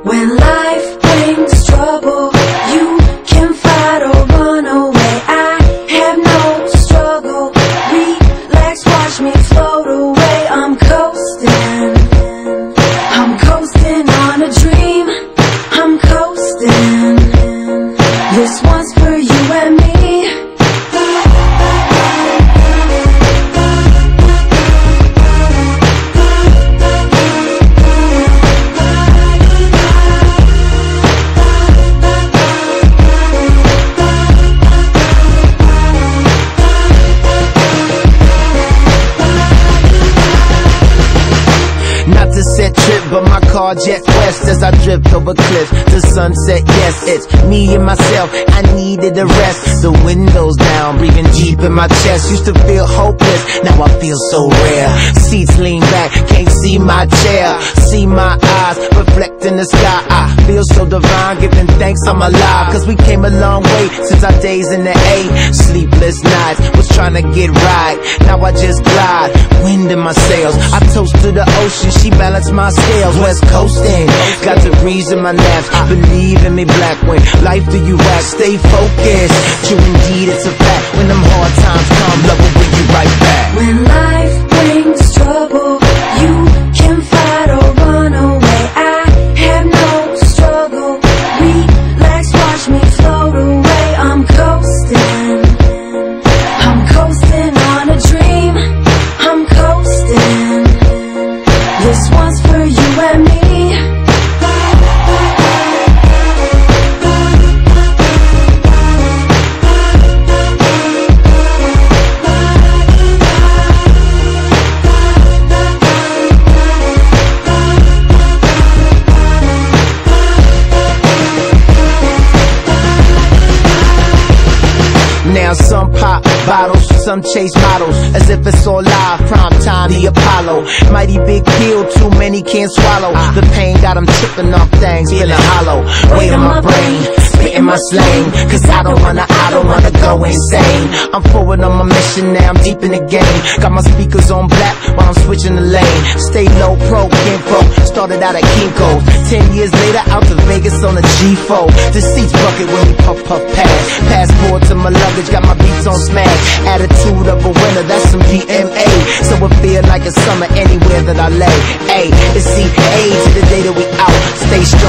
When life brings trouble, you can fight or run away. I have no struggle. Relax, watch me float away. I'm coasting on a dream. I'm coasting. This one's for you and me. Not to set trip, but my car jet west as I drift over cliffs. The sunset, yes, it's me and myself. I needed a rest. The windows down, breathing deep in my chest. Used to feel hopeless, now I feel so rare. Seats lean back, can't see my chair. See my eyes reflect in the sky. I feel so divine, giving thanks I'm alive. Cause we came a long way since our days in the A. Sleepless nights, was trying to get right. Now I just glide, wind in my sails. I toast to the ocean, she balanced my scales. West coasting, got degrees in my naps. Believe in me, black, when life do you act. Stay focused, true indeed it's a fact. When them hard times come, love will bring you right back. When life brings trouble, you can fight or run away. I have no struggle. Relax, watch me float away. I'm coasting on a dream. I'm coasting. This one's for you and me. Now some pop bottles, some chase models, as if it's all live, prime time, the Apollo. Mighty big pill, too many can't swallow. The pain got them tripping off things, feeling hollow. Weight on my brain, spitting my slang. Cause I don't wanna go insane. I'm forward on my mission now, I'm deep in the game. Got my speakers on black while I'm switching the lane. Stay low, pro, info, started out at Kinko's. 10 years later, out to Vegas on a G4. The seats bucket when we puff pass. Passport to my luggage, got my beats on smash. Attitude of a winner, that's some DMA. So it feel like a summer anywhere that I lay. A, it's CA to the day that we out. Stay strong.